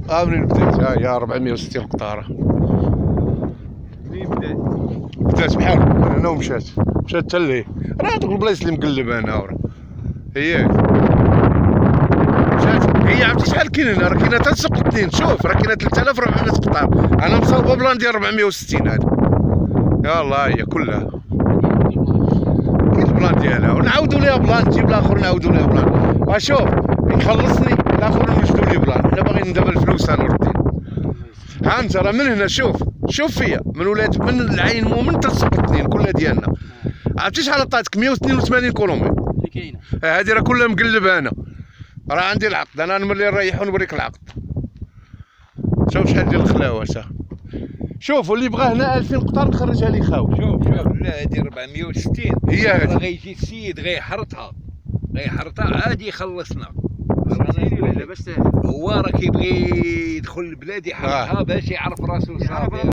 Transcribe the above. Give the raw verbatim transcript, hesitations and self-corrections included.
اه منين بدات؟ ها هي أربعمية وستين قطاره. منين بدات؟ بدات بحال من هنا ومشات مشات حتى لهيه. راه هادوك البلايص اللي مقلب انا وراه هي مشات. هي عرفتي شحال كاين هنا؟ راه كاينه حتى سوق الاثنين. شوف راه كاينه ثلاثة آلاف وأربعمية قطار. انا مصاوبه بلان ديال أربعمية وستين هادي. يلاه هي كلها كاين البلان ديالها ونعاودوا ليها بلان. تجيب الاخر نعاودوا ليها بلان. اشوف يخلصني الاخر نوجدوا لي بلان. حنا باغيين دابا الفلوس انا ردين. ها انت راه من هنا شوف شوف فيا من ولاد من العين مؤمن حتى السوق الاثنين كلها ديالنا. عرفتي شحال عطاتك؟ مية واثنين وثمانين كيلومتر اللي كاينه. هادي راه كلها مقلبه. انا راه عندي العقد. انا نملي نريحو نوريك العقد. شوف شحال ديال الخلاوه. شوف واللي بغا هنا ألفين قطار نخرجها لي خاوي. شوف شوف لا هادي أربعمية وستين هي راه هادي. غيجي السيد غيحرطها غيحرطها عادي يخلصنا. لاباس هو راه كيبغي يدخل البلاد يحرطها باش يعرف راسو صافي.